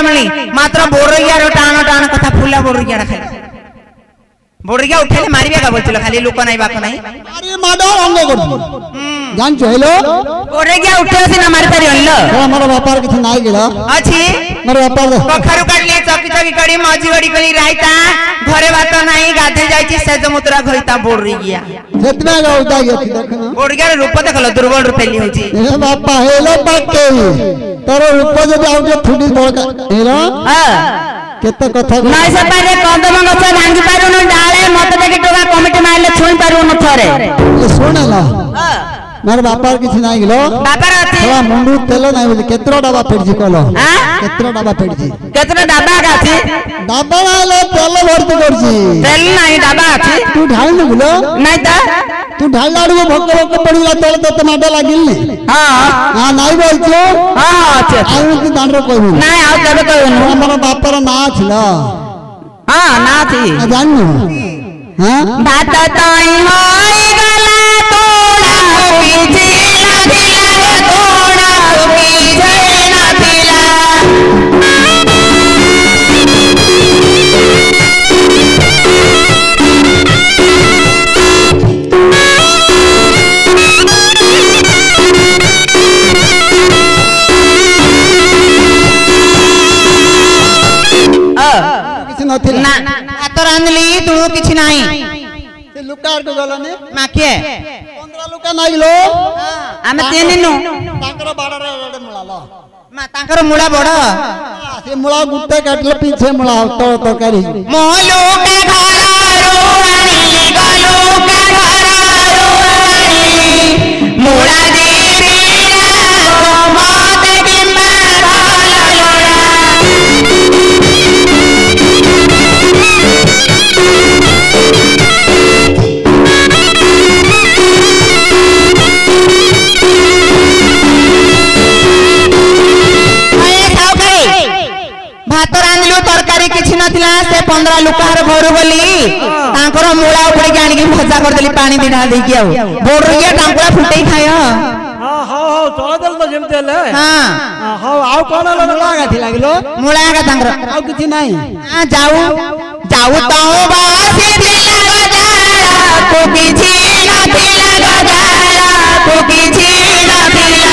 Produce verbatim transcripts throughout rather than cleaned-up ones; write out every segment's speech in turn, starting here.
मिली मात्र बोरिया रो टाण टाण कथा फुला बोरिया खाली बोरिया उठेले मारिबे का बोलछल खाली लोक नाही बाक नाही अरे माडो अंग कर जान छ हेलो बोरिया उठे से ना मारि पारि हल्लो हमर व्यापार किछ नाही गेला अछि मोर व्यापार कखरु काटले चकी चकी कड़ी मजी गड़ी करी राइता घरे भात नाही गाधे जाईची सेज मुत्रा घइता बोरिया जेतना गाउता गति देखना बोरिया रो रूप देखलो दुर्बल रूपेली होची ए बापा हेलो बाके तोर रूप जब आउटे फुडी बळका हेलो हां केते कथा नाइ से पारे कंदम गछ भांगी पारू न डाले मत देखि टोका कमिटी मारले छुई पारू न थरे सुनला हां मोर व्यापार किछ नाही गेलो व्यापार अछि थोड़ा मुंडू तेल नाही बोली केतरो डबा फेडजी कलो हां केतरो डबा फेडजी केतरो डबा अछि डबा वाला तेल भर्ती करजी तेल नाही डबा अछि तू ढाल न बोलो नाही त तू ढाल लाडू भक्क भक्क पड़ीला तेल तो माडा लागिल ने हां हां नाही बोलछो हां अच्छा आउ तू दांडरो कहू नाही आउ तबे कहू हमर बापर ना छिला हां ना थी जानू हां भात तई होई गला तोड़ा पीछे दिला तोड़ा पीछे ना दिला किछ नथिला ना भात रांधली तू किछ नाही से लुकार को गलने माके पंद्रह लुका नाही लो आमे तेनिनु ताकर बाडरे रेडे मुलालो मा ताकर मुळा बड से मुळा गुट्टे काटले पीछे मुळा तो तरकारी मोलो का घरा रोणी गलो का घरा रोणी मुळा देवी मत बिम्बा भात रांधलु तरकारी किछि नथिला से पंद्रह लुकार घर गली तांकर मूला ऊपर के आनी भजा कर देली पानी दिना दे के आउ बोरिया टांकुला फुटई खाय हां हां चोदल तो जेमते ले हां हां आउ कोन मुळा गाथि लागलो मूला का तांकर आउ किछि नाही हां जाऊ जाऊ तो बासी दिला गजारा को किछि नथिला गजारा को किछि नथिला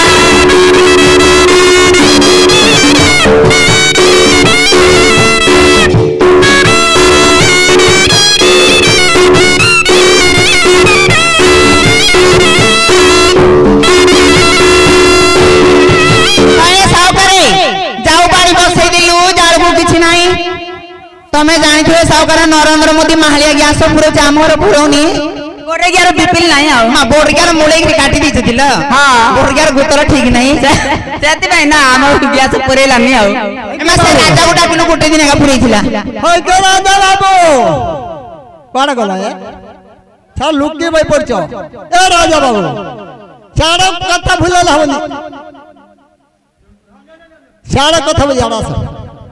तमे जानि थे सावकार नरेंद्र मोदी माहलिया गैस पुरो जामर पुरोनी बोरगियार बिपिल नाही आ हां बोरगियार मुळे के काटी दी छथिल हां बोरगियार गुतर ठीक नाही सेति भाई ना हम गैस पुरेला नहीं आ एमा से राजा गोटा किलो गोटे दिन का पुरै थिला होय तो राजा बाबू कोन गला है छ लुकी भाई पड़छो ए राजा बाबू सारा कथा भूलल हवनी सारा कथा बजाड़ा सब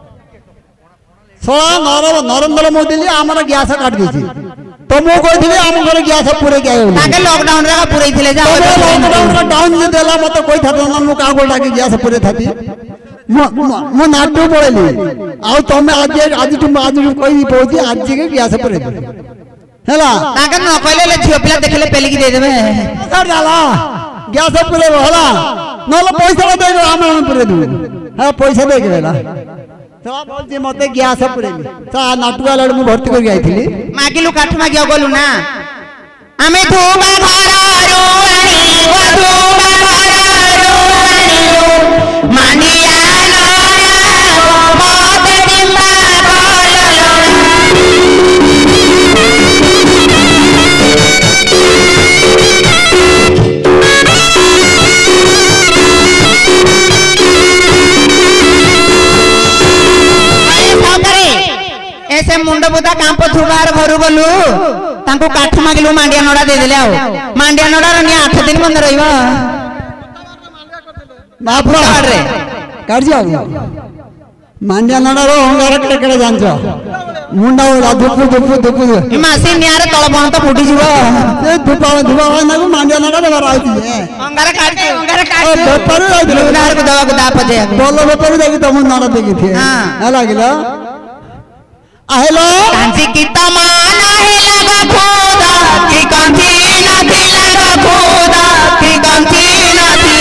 सोळा नर नरेंद्र मोदी ले हमर गैस काट दी छी तो मो कहिथिले हम घर गैस पूरे के आयो ताके लॉकडाउन रे पूरे थिले जा लॉकडाउन रे डाउन जे देला मते कोइ थातो न मु का गोल लागी गैस पूरे थाती मो नाटू बोलेली आ तमे आज आज तुम आज कोइ पहुंची आज के गैस पूरे हला ताके न कहले ले झियो पिला देखले पेली की दे देबे सर जाला गैस पूरे होला नले पैसा दे हम पूरे दू हां पैसा दे गेला तो बोलती मते गैस पुरेली ता नाटुआ लड़ मु भर्ती कर आइथिली मागिलु काठ मागिया गलु ना आमे धोबा घर रोणी धोबा घर रोणी मानिया लाया मत बिम्बा ऐसे मुंड बुदा काम पथुबार घर गलु तांको काठ मागिलु मांडिया नडा दे देले आउ मांडिया नडा रनी आठ दिन बंद रहिबा बापरा रे काट जाऊ मांडिया नडा रो होंगार केड़े केड़े जानछो मुंडा उड़ा धुपु धुपु धुपु ए मासी नियारे तळ बण तो फुटी जीव ए धुपा धुपा ना को मांडिया ना का राउती है अंगार काट अंगार काट ओ बेपारी आइल उधार को दवा को दा पजे बोलो बेपारी देखि तुम नारा देखि थे हां लागिला आहेलो कांची की तमाना है लगा खोदा की कांची ना थी लगा खोदा की कांची ना थी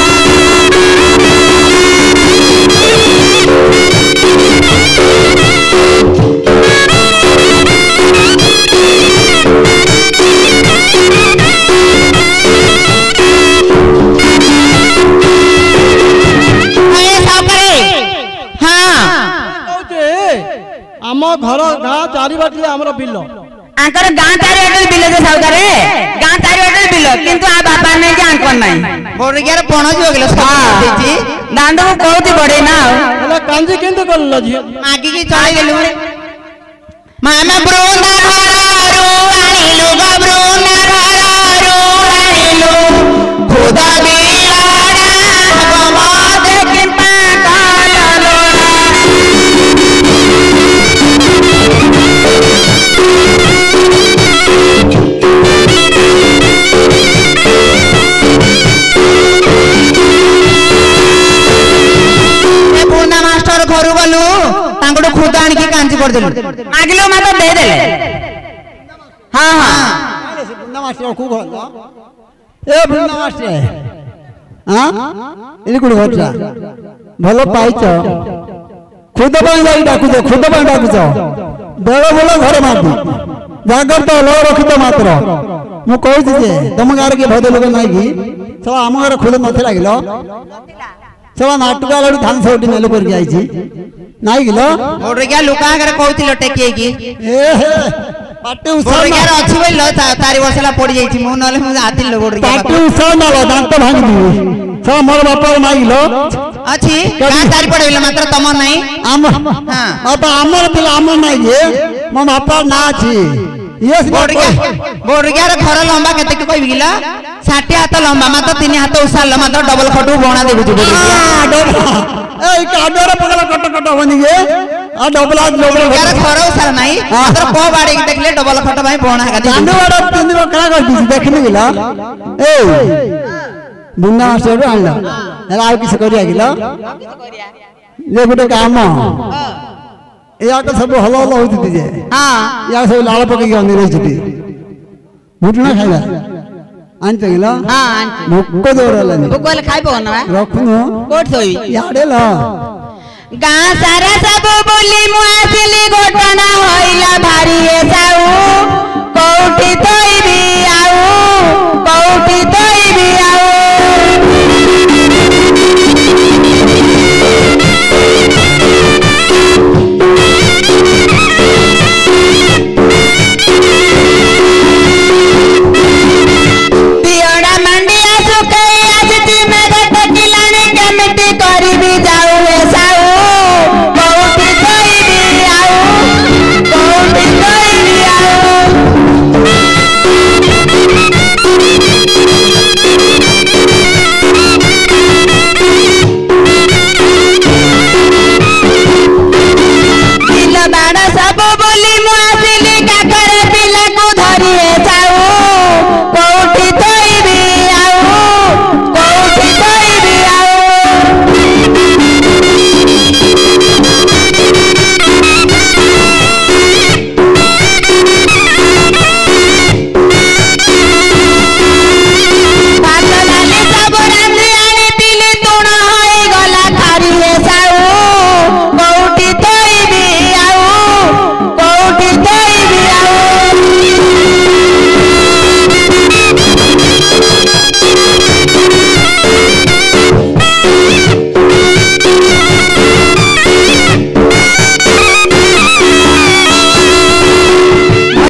आम घर गाँ चारि बाटे हमर बिल आंकर गाँ चारि बाटे बिल जे साउकारे गाँ चारि बाटे बिल किंतु आ बाबा नै जे आंकर नै बोरगियार पणो जो गेलो सब देती दांड को कहती बडे ना एला कांजी केंते करलो जी मागी की चले गेलु मामा ब्रोंदा घरारो आइलो ग ब्रोंदा घरारो आइलो खुदा दिलाड़ा गवा देखि पागल लोड़ा घरू गलु तांगडो खुद आनी की कांची कर देलु मागिलो मा तो दे देले हां हां बुन्ना मास्टर खूब होला ए बुन्ना मास्टर हां इनी कुड घरचा भलो पाइछ खुद बाई जाई डाकु दे खुद बाई डाकु जा बेलो बोलो घर मारदी जागर तो लो रखितो मात्र मु कहू जे तुम गार के भदे लोग नाही की सब आम घर खुद नथे लागिलो सब नाटका लड़ी धान सोटी मेलो कर के आइछि नाही गिलो ओडरे क्या लुका करे कहतिलो टेके की ए हे पाटे उसा ओडरे क्या अछि बोल तारी वर्षला पड़ी जाइछि मु नले मु आतिल ओडरे क्या पाटे उसा ना दांत भांगी दी सब मोर बापा नाही गिलो अछि का तारी पड़ेला मात्र तम नाही आम हां अब हमर बिल आम नाही जे मो बापा ना अछि यस बोडरिया बोडरिया रे घर लंबा केते के कहबी गिला साठ हाथ लंबा मात्र तीन हाथ उसाल मात्र डबल खटू बणा देखु बोडरिया ए काडोरे पगला कट कट होनी गे आ डबल डबल यार घर उसाल नाही मात्र को बाड़ी के देखले डबल खट भाई बणा का कांडो वाला तीन बकरा कर दी देखने गिला ए बुन्ना मास्टर आनला एला आ किछ करिया गिला ले गुटे काम या के सब हलो हलो होती जे हां या सब लाल पके गनी रही छती भुटना खाइला आनते गिला हां आनते मुक्को दोरला मुक्को खाइबो ना रखनु कोठ थोई याडे ल गां सारा सब बोली मु आसिली घटना होइला भारी ए जाऊ कोठी तोई भी आऊ कोठी